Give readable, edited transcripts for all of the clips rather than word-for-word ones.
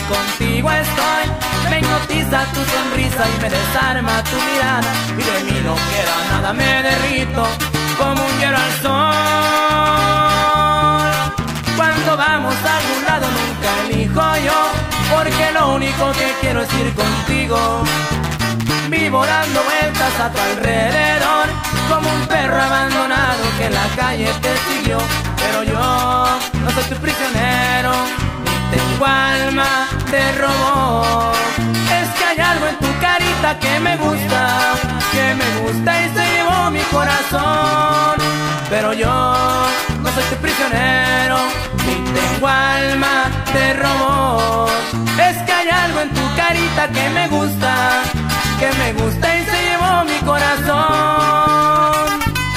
contigo estoy. Me hipnotiza tu sonrisa y me desarma tu mirada, y de mí no queda nada, me derrito como un hielo al sol. Cuando vamos a algún lado nunca elijo yo, porque lo único que quiero es ir contigo. Vivo dando vueltas a tu alrededor, como un perro abandonado que en la calle te siguió. Pero yo no soy tu prisionero, ni tengo alma de robot. Es que hay algo en tu carita que me gusta y se llevó mi corazón. Pero yo no soy tu prisionero, ni tengo alma de robot. Es que hay algo en tu carita que me gusta y se llevó mi corazón.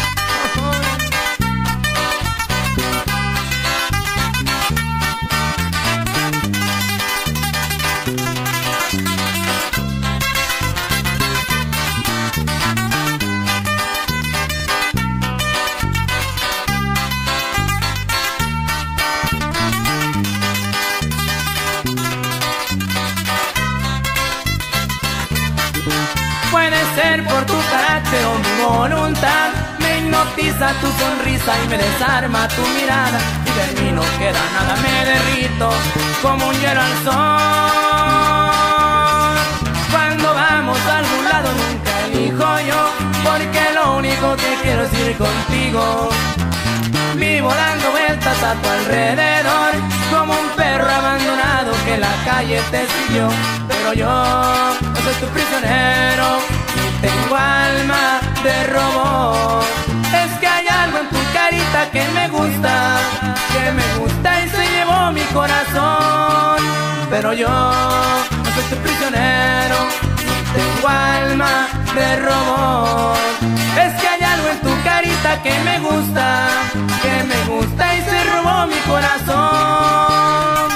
Puede ser por tu carácter o mi voluntad, me hipnotiza tu sonrisa y me desarma tu mirada, y de mí no queda nada, me derrito como un hielo al sol. Cuando vamos a algún lado nunca elijo yo, porque lo único que quiero es ir contigo. Vivo dando vueltas a tu alrededor, como un perro abandonado que en la calle te siguió. Pero yo no soy tu prisionero, ni tengo alma de robot. Es que hay algo en tu carita que me gusta y se llevó mi corazón. Pero yo no soy tu prisionero, ni tengo alma de robot. Es que hay algo en tu carita que me gusta y se robó mi corazón.